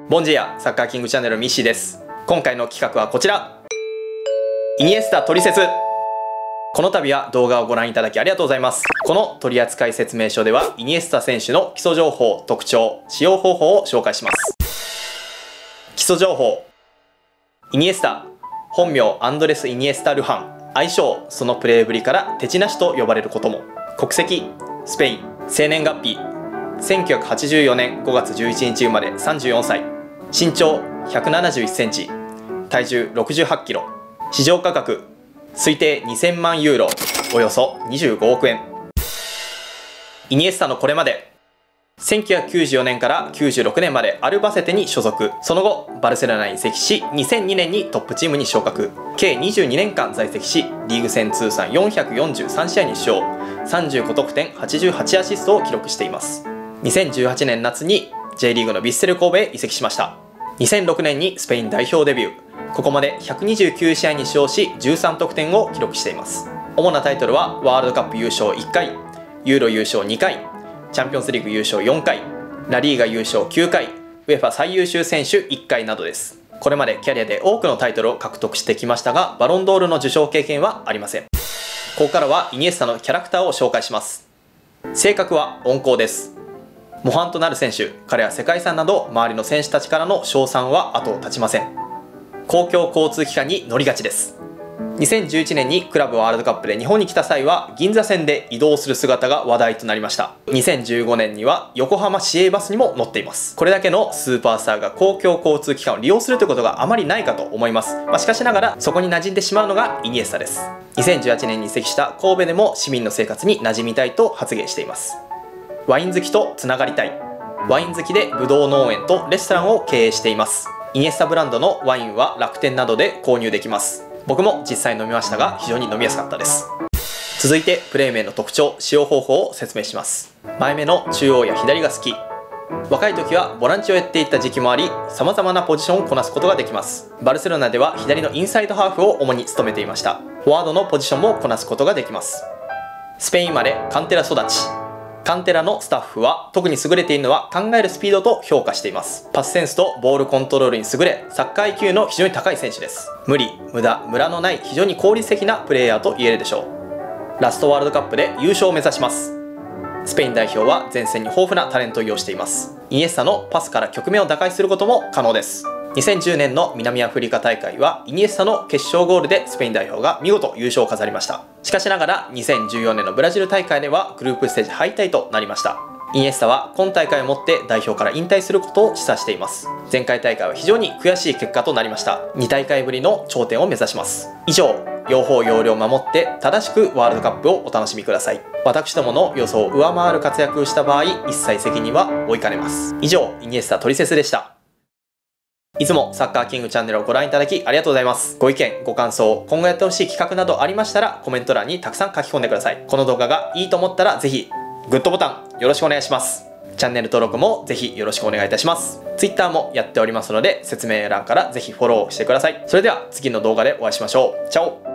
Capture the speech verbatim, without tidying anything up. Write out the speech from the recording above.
ボンジェアサッカーキングチャンネルミッシーです。今回の企画はこちら、イニエスタトリセツ。この度は動画をご覧いただきありがとうございます。この取扱説明書ではイニエスタ選手の基礎情報、特徴、使用方法を紹介します。基礎情報。イニエスタ、本名アンドレス・イニエスタ・ルハン、愛称そのプレーぶりからテチなしと呼ばれることも。国籍スペイン、生年月日せんきゅうひゃくはちじゅうよねんごがつじゅういちにち生まれ、さんじゅうよんさい、身長ひゃくななじゅういっセンチ、体重ろくじゅうはちキロ、市場価格推定にせんまんユーロ、およそにじゅうごおくえん。イニエスタのこれまで、せんきゅうひゃくきゅうじゅうよねんからきゅうじゅうろくねんまでアルバセテに所属、その後バルセロナに移籍し、にせんにねんにトップチームに昇格、計にじゅうにねんかん在籍し、リーグ戦通算よんひゃくよんじゅうさんしあいに出場、さんじゅうごとくてん、はちじゅうはちアシストを記録しています。にせんじゅうはちねん夏に J リーグのヴィッセル神戸へ移籍しました。にせんろくねんにスペイン代表デビュー、ここまでひゃくにじゅうきゅうしあいに出場し、じゅうさんとくてんを記録しています。主なタイトルはワールドカップ優勝いっかい、ユーロ優勝にかい、チャンピオンズリーグ優勝よんかい、ラリーガ優勝きゅうかい、ウェファ最優秀選手いっかいなどです。これまでキャリアで多くのタイトルを獲得してきましたが、バロンドールの受賞経験はありません。ここからはイニエスタのキャラクターを紹介します。性格は温厚です。模範となる選手、彼は世界遺産など周りの選手たちからの称賛は後を絶ちません。公共交通機関に乗りがちです。にせんじゅういちねんにクラブワールドカップで日本に来た際は銀座線で移動する姿が話題となりました。にせんじゅうごねんには横浜市営バスにも乗っています。これだけのスーパースターが公共交通機関を利用するということがあまりないかと思います。まあ、しかしながらそこに馴染んでしまうのがイニエスタです。にせんじゅうはちねんに移籍した神戸でも市民の生活に馴染みたいと発言しています。ワイン好きとつながりたい。ワイン好きでブドウ農園とレストランを経営しています。イニエスタブランドのワインは楽天などで購入できます。僕も実際飲みましたが非常に飲みやすかったです。続いてプレー名の特徴、使用方法を説明します。前目の中央や左が好き。若い時はボランチをやっていた時期もあり、様々なポジションをこなすことができます。バルセロナでは左のインサイドハーフを主に務めていました。フォワードのポジションもこなすことができます。スペイン生まれ、カンテラ育ち。カンテラのスタッフは特に優れているのは考えるスピードと評価しています。パスセンスとボールコントロールに優れ、サッカー アイキュー の非常に高い選手です。無理、無駄、ムラのない非常に効率的なプレイヤーと言えるでしょう。ラストワールドカップで優勝を目指します。スペイン代表は前線に豊富なタレントを要しています。イニエスタのパスから局面を打開することも可能です。にせんじゅうねんの南アフリカ大会はイニエスタの決勝ゴールでスペイン代表が見事優勝を飾りました。しかしながらにせんじゅうよねんのブラジル大会ではグループステージ敗退となりました。イニエスタは今大会をもって代表から引退することを示唆しています。前回大会は非常に悔しい結果となりました。にたいかいぶりの頂点を目指します。以上、用法用量を守って正しくワールドカップをお楽しみください。私どもの予想を上回る活躍をした場合、一切責任は負いかねます。以上、イニエスタトリセツでした。いつもサッカーキングチャンネルをご覧いただきありがとうございます。ご意見、ご感想、今後やってほしい企画などありましたらコメント欄にたくさん書き込んでください。この動画がいいと思ったらぜひグッドボタンよろしくお願いします。チャンネル登録もぜひよろしくお願いいたします。Twitter もやっておりますので説明欄からぜひフォローしてください。それでは次の動画でお会いしましょう。チャオ。